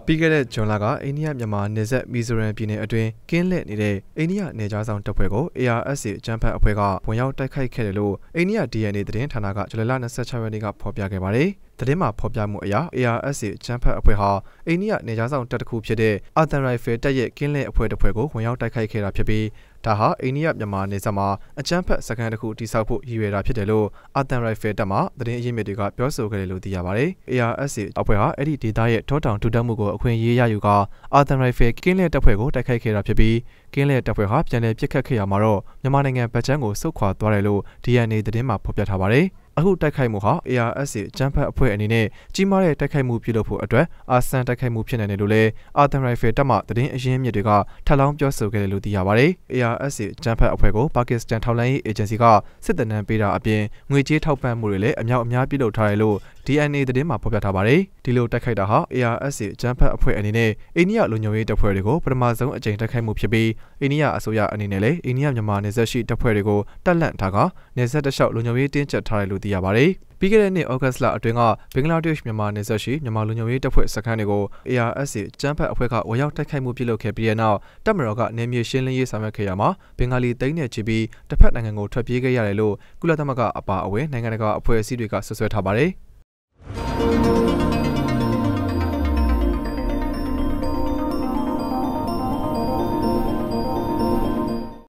ပြီးခဲ့တဲ့ဇွန်လကအိန္ဒိယမြန်မာနယ်စပ်မီဇိုရမ်ပြည်နယ်အတွင်းကင်းလက်နေတဲ့အိန္ဒိယနယ်ခြားဆောင်တပ်ဖွဲ့ကို ARSA အကြမ်းဖက်အဖွဲ့ကဝင်ရောက်တိုက်ခိုက်ခဲ့တယ်လို့အိန္ဒိယ DNA သတင်းဌာနကဇူလိုင်လ26ရက်နေ့ကဖော်ပြခဲ့ပါတယ်။သတင်းမှာဖော်ပြမှုအရ ARSA အကြမ်းဖက်အဖွဲ့ဟာအိန္ဒိယနယ်ခြားဆောင်တပ်တစ်ခုဖြစ်တဲ့အာသန်ရိုင်ဖယ်တပ်ရဲ့ကင်းလက်အဖွဲ့တစ်ဖွဲ့ကိုဝင်ရောက်တိုက်ခိုက်ခဲ့တာဖြစ်ပြီးဒါဟာအိန္ဒိယမြန်မာနယ်စပ်မှာအကြမ်းဖက်စခန်းတစ်ခုတိစောက်ဖို့ရည်ရွယ်တာဖြစ်တယ်လို့အာသန်ရိုင်ဖယ်တပ်မှသတင်းအရင်းမြစ်တွေကပြောဆိုခဲ့တယ်လို့သိရပါတယ်။ ARSA အဖွဲ့ဟာအဲ့ဒီဒေသရဲ့ထောတောင်ထူထပ်မှုကိုအခွင့်အရေးရယူကာအာသန်ရိုင်ဖယ်ကင်းလက်တပ်ဖွဲ့ကိုတိုက်ခိုက်ခဲ့တာဖြစ်ပြီးကင်းလက်တပ်ဖွဲ့ဟာပြန်လည်ပစ်ခတ်ခဲ့ရမှာတော့မြန်မာနိုင်ငံဗတ်ချမ်းကိုဆုတ်ခွာသွားတယ်လို့ DNA သတင်းမှာဖော်ပြထားပါတယ်။အခုတိုက်ခိုက်မှုဟာ ARSA အကြမ်းဖက်အဖွဲ့အနေနဲ့ကြီးမားတဲ့တိုက်ခိုက်မှုပြုလုပ်ဖို့အတွက်အာဆန်တိုက်ခိုက်မှုဖြစ်နေတယ်လို့လည်းအာသန်ရိုင်ဖယ်တပ်မှသတင်းအရင်းမြစ်တွေကထပ်လောင်းပြောဆိုခဲ့တယ်လို့သိရပါတယ်။ ARSA အကြမ်းဖက်အဖွဲ့ကိုပါကစ္စတန်ထောက်လှမ်းရေးအေဂျင်စီကစစ်တပ်နှံပေးတာအပြင်ငွေကြေးထောက်ပံ့မှုတွေလည်းအများအပြားပြုလုပ်ထားတယ်လို့ DNA သတင်းမှာဖော်ပြထားပါတယ်။ဒီလိုတိုက်ခိုက်တာဟာ ARSA အကြမ်းဖက်အဖွဲ့အနေနဲ့အိန္ဒိယလူမျိုးရေးတပ်ဖွဲ့တွေကိုပထမဆုံးအကြိမ်တိုက်ခိုက်မှုဖြစ်ပြီးအိန္ဒိယအစိုးရအနေနဲ့လည်းအိန္ဒိယမြန်မာနယ်စပ်ရှိတပ်ဖွဲ့တွေကိုတပ်လှန့်ထားကနယ်စပ်တလျှောက်လူမျိုးရေးတင်းကျပ်ထားတယ်လို့သိရပါတယ်။ပြီးခဲ့တဲ့နှစ်ဩဂတ်လအတွင်းကဘင်္ဂလားဒေ့ရှ်မြန်မာနယ်စပ်ရှိမြန်မာလူမျိုးရေးတပ်ဖွဲ့စခန်းတွေကို ARSA ကျန်းဖက်အဖွဲ့ကဝင်ရောက်တိုက်ခိုက်မှုပြုလုပ်ခဲ့ပြီးတဲ့နောက်တပ်မတော်ကနေမြေရှင်းလင်းရေးဆောင်ရွက်ခဲ့ရမှာဘင်္ဂလီသိန်းနဲ့ချီပြီးတစ်ဖက်နိုင်ငံကိုထွက်ပြေးခဲ့ရတယ်လို့ကုလသမဂ္ဂအပါအဝင်နိုင်ငံတကာအဖွဲ့အစည်းတွေကဆွဆွဲထားပါတယ်။